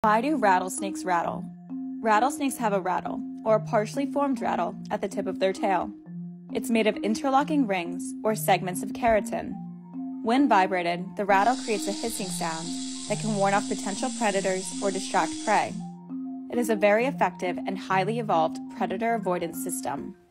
Why do rattlesnakes rattle? Rattlesnakes have a rattle, or a partially formed rattle, at the tip of their tail. It's made of interlocking rings, or segments of keratin. When vibrated, the rattle creates a hissing sound that can warn off potential predators or distract prey. It is a very effective and highly evolved predator avoidance system.